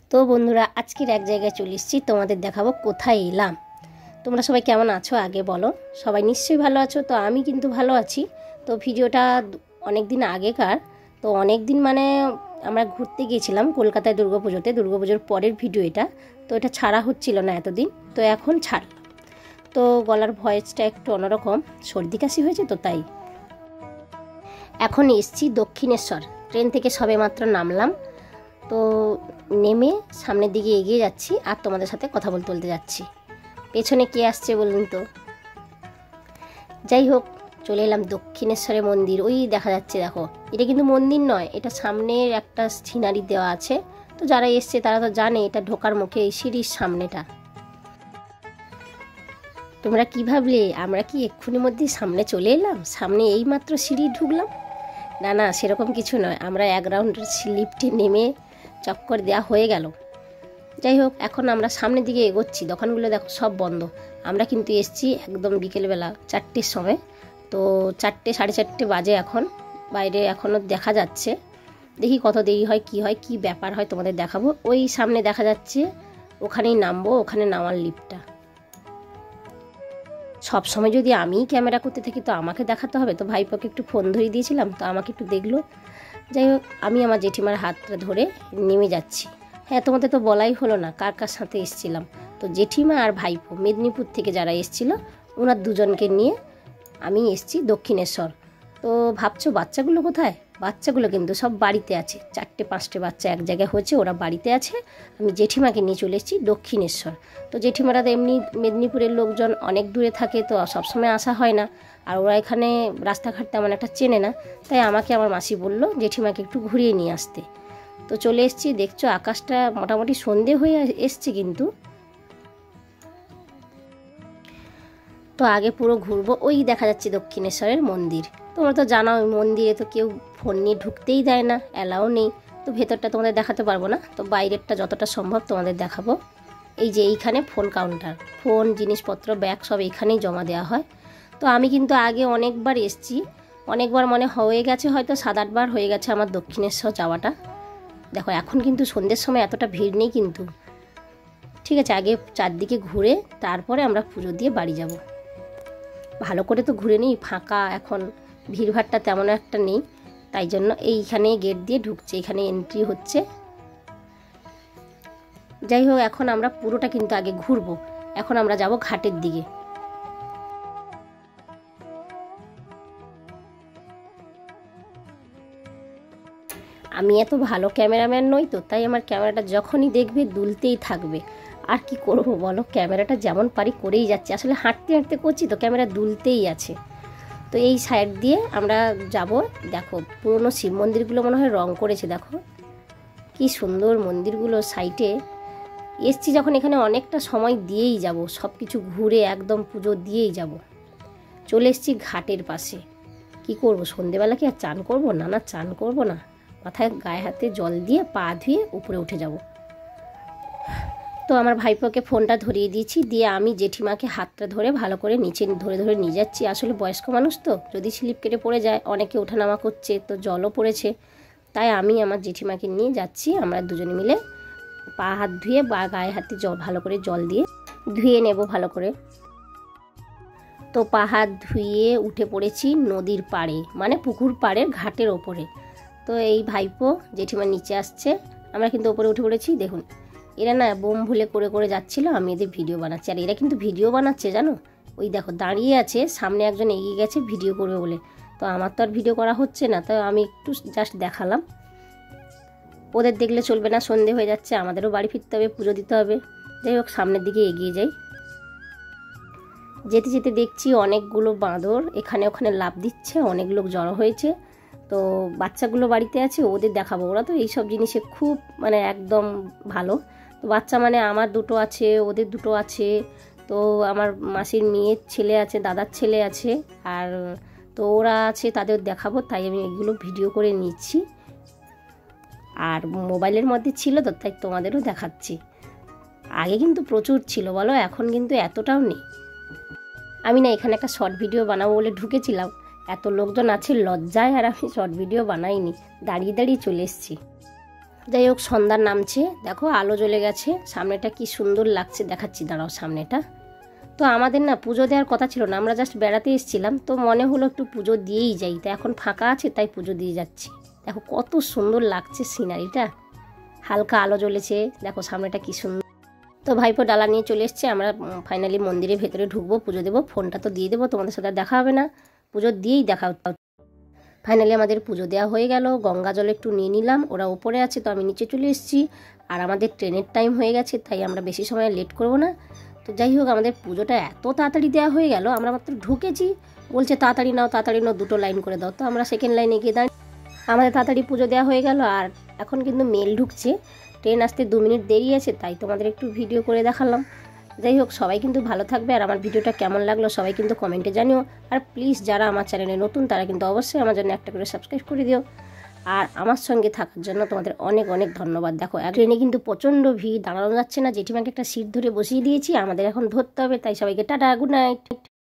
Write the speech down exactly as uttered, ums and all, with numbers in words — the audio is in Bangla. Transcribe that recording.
তো বন্ধুরা আজকের এক জায়গায় চলে এসেছি, তোমাদের দেখাবো কোথায় এলাম। তোমরা সবাই কেমন আছো আগে বলো। সবাই নিশ্চয়ই ভালো আছো। তো আমি কিন্তু ভালো আছি। তো ভিডিওটা অনেক দিন আগেকার, তো অনেক দিন মানে আমরা ঘুরতে গিয়েছিলাম কলকাতায় দুর্গাপুজোতে, দুর্গাপুজোর পরের ভিডিও এটা। তো এটা ছাড়া হচ্ছিল না এতদিন, তো এখন ছাড়লাম। তো গলার ভয়েসটা একটু অন্যরকম, সর্দি কাশি হয়েছে তো তাই। এখন এসছি দক্ষিণেশ্বর, ট্রেন থেকে সবে মাত্র নামলাম। তো নেমে সামনের দিকে এগিয়ে যাচ্ছি আর তোমাদের সাথে কথা বলতে বলতে যাচ্ছি। পেছনে কে আসছে বলুন তো। যাই হোক, চলে এলাম দক্ষিণেশ্বরের মন্দির। ওই দেখা যাচ্ছে, দেখো এটা কিন্তু মন্দির নয়, এটা সামনের একটা সিনারি দেওয়া আছে। তো যারা এসছে তারা তো জানে এটা ঢোকার মুখে এই সিঁড়ির সামনেটা। তোমরা কি ভাবলে আমরা কি এক্ষুনি মধ্যে সামনে চলে এলাম, সামনে এই মাত্র সিঁড়ি ঢুকলাম? না না, সেরকম কিছু নয়। আমরা এক রাউন্ড লিফটে নেমে চক্কর দেওয়া হয়ে গেল। যাই হোক, এখন আমরা সামনের দিকে এগোচ্ছি। দোকানগুলো দেখো সব বন্ধ। আমরা কিন্তু এসছি একদম বিকেলবেলা চারটের সময়। তো চারটে সাড়ে চারটে বাজে এখন, বাইরে এখনও দেখা যাচ্ছে। দেখি কত দেরি হয়, কি হয়, কি ব্যাপার হয় তোমাদের দেখাবো। ওই সামনে দেখা যাচ্ছে, ওখানেই নামবো, ওখানে নামার লিফটটা। সব সময় যদি আমিই ক্যামেরা করতে থাকি তো আমাকে দেখাতে হবে। তো ভাইপোকে একটু ফোন ধরিয়ে দিয়েছিলাম, তো আমাকে একটু দেখলো। যাই হোক, আমি আমার জেঠিমার হাতটা ধরে নেমে যাচ্ছি। হ্যাঁ, তোমাদের তো বলাই হলো না কার কার সাথে এসেছিলাম। তো জেঠিমা আর ভাইপো মেদিনীপুর থেকে যারা এসেছিলো, ওনার দুজনকে নিয়ে আমি এসেছি দক্ষিণেশ্বর। তো ভাবছো বাচ্চাগুলো কোথায়? বাচ্চাগুলো কিন্তু সব বাড়িতে আছে। চারটে পাঁচটে বাচ্চা এক জায়গায় হচ্ছে, ওরা বাড়িতে আছে। আমি জেঠিমাকে নিয়ে চলে এসেছি দক্ষিণেশ্বর। তো জেঠিমারা তো এমনি মেদিনীপুরের লোকজন, অনেক দূরে থাকে, তো সবসময় আসা হয় না। আর ওরা এখানে রাস্তাঘাট তেমন একটা চেনে না, তাই আমাকে আমার মাসি বলল জেঠিমাকে একটু ঘুরিয়ে নিয়ে আসতে। তো চলে এসেছি। দেখছো আকাশটা মোটামুটি সন্ধে হয়ে এসছে কিন্তু। তো আগে পুরো ঘুরবো। ওই দেখা যাচ্ছে দক্ষিণেশ্বরের মন্দির। তোমরা তো জানো ওই মন্দিরে তো কেউ ফোন নিয়ে ঢুকতেই দেয় না, অ্যালাও নেই। তো ভেতরটা তোমাদের দেখাতে পারবো না, তো বাইরেরটা যতটা সম্ভব তোমাদের দেখাবো। এই যে এইখানে ফোন কাউন্টার, ফোন জিনিসপত্র ব্যাগ সব এইখানেই জমা দেওয়া হয়। তো আমি কিন্তু আগে অনেকবার এসেছি, অনেকবার মনে হয়ে গেছে, হয়তো সাত আটবার হয়ে গেছে আমার দক্ষিণেশ্বর যাওয়াটা। দেখো এখন কিন্তু সন্ধ্যের সময় এতটা ভিড় নেই কিন্তু। ঠিক আছে, আগে চারদিকে ঘুরে তারপরে আমরা পুজো দিয়ে বাড়ি যাব। ভালো করে তো ঘুরে নিই, ফাঁকা এখন, ভিড়ভাড়টা তেমন একটা নেই। তাই জন্য এইখানে গেট দিয়ে ঢুকছে, এখানে এন্ট্রি হচ্ছে। যাই হোক, এখন আমরা পুরোটা কিন্তু আগে ঘুরবো। এখন আমরা যাব ঘাটের দিকে। আমি এত ভালো ক্যামেরাম্যান নই তো, তাই আমার ক্যামেরাটা যখনই দেখবে দুলতেই থাকবে। আর কি করব বলো, ক্যামেরাটা যেমন পারি করেই যাচ্ছি। আসলে হাঁটতে হাঁটতে করছি তো ক্যামেরা দুলতেই আছে। তো এই সাইড দিয়ে আমরা যাব। দেখো পুরনো শিব মন্দিরগুলো মনে হয় রং করেছে, দেখো কি সুন্দর মন্দিরগুলো সাইডে। এসছি যখন এখানে অনেকটা সময় দিয়েই যাব, সব কিছু ঘুরে একদম পুজো দিয়েই যাব। চলে এসছি ঘাটের পাশে। কি করব, সন্ধেবেলা কি আর চান করব? না না, চান করব না, মাথায় গায়ে হাতে জল দিয়ে পা ধুয়ে উপরে উঠে যাব। তো আমার ভাইপোকে ফোনটা ধরিয়ে দিয়েছি, দিয়ে আমি জেঠিমাকে হাতটা ধরে ভালো করে নিচে ধরে ধরে নিয়ে যাচ্ছি। আসলে বয়স্ক মানুষ তো, যদি স্লিপ কেটে পড়ে যায়, অনেকে ওঠানামা করছে, তো জলও পড়েছে, তাই আমি আমার জেঠিমাকে নিয়ে যাচ্ছি। আমরা দুজনে মিলে পা হাত ধুয়ে বা গায়ে হাতে জল ভালো করে জল দিয়ে ধুয়ে নেব ভালো করে। তো পা হাত ধুয়ে উঠে পড়েছি নদীর পাড়ে, মানে পুকুর পাড়ের ঘাটের ওপরে। তো এই ভাইপো জেঠিমা নিচে আসছে, আমরা কিন্তু ওপরে উঠে পড়েছি। দেখুন এরা না বোম ভুলে করে করে যাচ্ছিল, আমি এদের ভিডিও বানাচ্ছি। আর এরা কিন্তু ভিডিও বানাচ্ছে জানো, ওই দেখো দাঁড়িয়ে আছে, সামনে একজন এগিয়ে গেছে ভিডিও করবে বলে। তো আমার তো আর ভিডিও করা হচ্ছে না, তাই আমি একটু জাস্ট দেখালাম। ওদের দেখলে চলবে না, সন্ধে হয়ে যাচ্ছে, আমাদেরও বাড়ি ফিরতে হবে, পুজো দিতে হবে। যাই হোক, সামনের দিকে এগিয়ে যাই। যেতে যেতে দেখছি অনেকগুলো বাঁদর এখানে ওখানে লাফ দিচ্ছে, অনেক লোক জড়ো হয়েছে। তো বাচ্চাগুলো বাড়িতে আছে, ওদের দেখাবো। ওরা তো এইসব জিনিসে খুব মানে একদম ভালো। তো বাচ্চা মানে আমার দুটো আছে, ওদের দুটো আছে। তো আমার মাসির মেয়ের ছেলে আছে, দাদার ছেলে আছে, আর তো ওরা আছে, তাদের দেখাবো, তাই আমি এগুলো ভিডিও করে নিচ্ছি। আর মোবাইলের মধ্যে ছিল তো, তাই তোমাদেরও দেখাচ্ছি। আগে কিন্তু প্রচুর ছিল বলো, এখন কিন্তু এতটাও নেই। আমি না এখানে একটা শর্ট ভিডিও বানাবো বলে ঢুকেছিলাম, এত লোকজন আছে লজ্জায় আর আমি শর্ট ভিডিও বানাইনি, দাঁড়িয়ে দাঁড়িয়ে চলে এসেছি। যাই হোক সন্ধ্যার নামছে, দেখো আলো জ্বলে গেছে, সামনেটা কি সুন্দর লাগছে দেখাচ্ছি, দাঁড়াও সামনেটা। তো আমাদের না পুজো দেওয়ার কথা ছিল না, আমরা জাস্ট বেড়াতে এসেছিলাম, তো মনে হলো একটু পুজো দিয়েই যাই, তো এখন ফাঁকা আছে তাই পুজো দিয়ে যাচ্ছি। দেখো কত সুন্দর লাগছে সিনারিটা, হালকা আলো জ্বলেছে, দেখো সামনেটা কি সুন্দর। তো ভাইপো ডালা নিয়ে চলে এসছে, আমরা ফাইনালি মন্দিরের ভেতরে ঢুকবো, পুজো দেবো, ফোনটা তো দিয়ে দেবো, তোমাদের সাথে দেখা হবে না, পুজো দিয়েই দেখা। ফাইনালি আমাদের পুজো দেওয়া হয়ে গেল, গঙ্গা জল একটু নিয়ে নিলাম, ওরা ওপরে আছে তো আমি নিচে চলে এসেছি, আর আমাদের ট্রেনের টাইম হয়ে গেছে তাই আমরা বেশি সময় লেট করব না। তো যাই হোক আমাদের পুজোটা এত তাড়াতাড়ি দেওয়া হয়ে গেল, আমরা মাত্র ঢুকেছি, বলছে তাড়াতাড়ি নাও তাড়াতাড়ি নাও, দুটো লাইন করে দাও, তো আমরা সেকেন্ড লাইনে গিয়ে দাঁড়িয়ে আমাদের তাড়াতাড়ি পুজো দেওয়া হয়ে গেল। আর এখন কিন্তু মেল ঢুকছে, ট্রেন আসতে দু মিনিট দেরি আছে, তাই তোমাদের একটু ভিডিও করে দেখালাম। যাই হোক সবাই কিন্তু ভালো থাকবে, আর আমার ভিডিওটা কেমন লাগলো সবাই কিন্তু কমেন্টে জানিও, আর প্লিজ যারা আমার চ্যানেলে নতুন তারা কিন্তু অবশ্যই আমার জন্য একটা করে সাবস্ক্রাইব করে দিও, আর আমার সঙ্গে থাকার জন্য তোমাদের অনেক অনেক ধন্যবাদ। দেখো ট্রেনে কিন্তু প্রচণ্ড ভিড়, দাঁড়ানো যাচ্ছে না, জেঠিমাকে একটা সিট ধরে বসিয়ে দিয়েছি, আমাদের এখন ধরতে হবে, তাই সবাইকে টাটা, গুড নাইট।